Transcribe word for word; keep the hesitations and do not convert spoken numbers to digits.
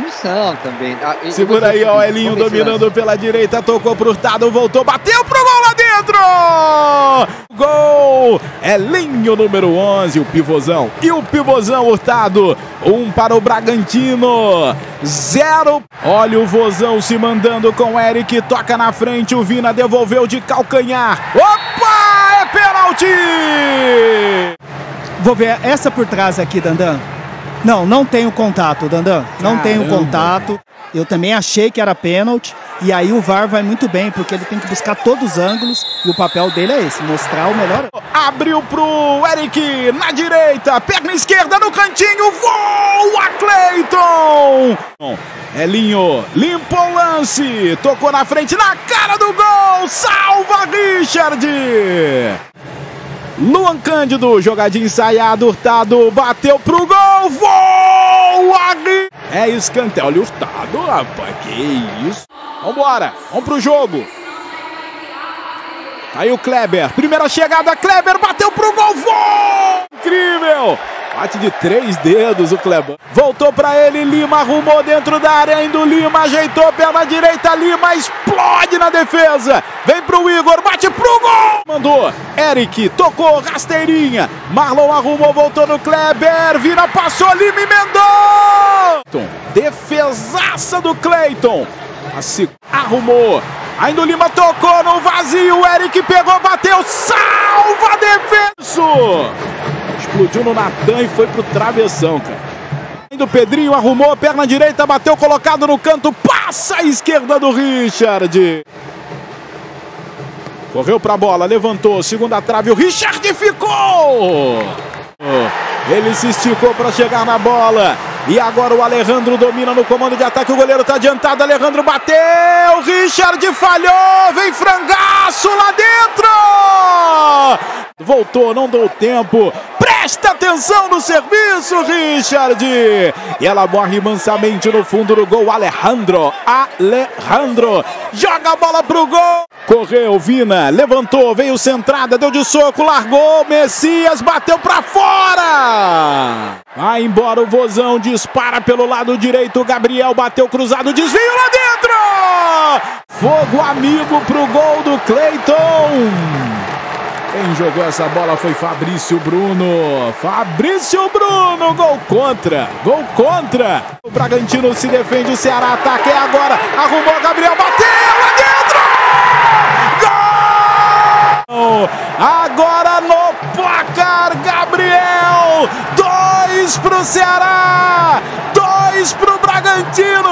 transmissão também. Ah, Segura aí, ó, o Elinho dominando pela direita, tocou pro Hurtado, voltou, bateu pro gol lá dentro! Gol! Elinho, número onze, o pivôzão. E o pivôzão Hurtado, um para o Bragantino, zero. Olha o Vozão se mandando com o Eric, toca na frente, o Vina devolveu de calcanhar. Opa! É pênalti! Vou ver essa por trás aqui, Dandan. Não, não tenho contato, Dandan. Não tenho contato. Eu também achei que era pênalti. E aí o V A R vai muito bem, porque ele tem que buscar todos os ângulos. E o papel dele é esse, mostrar o melhor. Abriu pro Eric, na direita, perna esquerda no cantinho, voa Cleiton! Elinho, limpou o lance, tocou na frente, na cara do gol, salva Richard! Luan Cândido, jogadinho ensaiado, Hurtado, bateu pro gol, voa! É escanteio, olha o Hurtado, rapaz, que isso? Vambora, vamos pro jogo. Aí o Kleber, primeira chegada, Kleber bateu pro gol, voa! Incrível! Bate de três dedos o Kleber. Voltou pra ele, Lima arrumou dentro da área, ainda o Lima ajeitou perna direita, Lima explode na defesa. Vem pro Igor, bate pro gol! Mandou, Eric, tocou, rasteirinha. Marlon arrumou, voltou no Kleber, vira, passou, Lima emendou! Defesaça do Cleiton. Assim, arrumou. Ainda o Lima tocou no vazio, o Eric pegou, bateu, salva a defesa! Explodiu no Natan e foi pro travessão, cara. Ainda o Pedrinho arrumou, perna direita, bateu, colocado no canto, passa a esquerda do Richard. Correu pra bola, levantou, segunda trave, o Richard ficou! Ele se esticou para chegar na bola. E agora o Alejandro domina no comando de ataque. O goleiro está adiantado. Alejandro bateu. Richard falhou. Vem frangaço lá dentro. Voltou, não deu tempo. Presta atenção no serviço, Richard. E ela morre mansamente no fundo do gol. Alejandro. Alejandro. Joga a bola pro gol. Correu, Vina. Levantou. Veio centrada. Deu de soco. Largou. Messias bateu pra fora. Vai embora o Vozão. Dispara pelo lado direito. Gabriel bateu cruzado. Desvio lá dentro. Fogo amigo pro gol do Cleiton. Quem jogou essa bola foi Fabrício Bruno. Fabrício Bruno, gol contra. Gol contra. O Bragantino se defende, o Ceará ataca. É agora. Arrumou, Gabriel bateu lá dentro. Gol! Agora no placar, Gabriel. Dois pro Ceará. Dois pro Bragantino.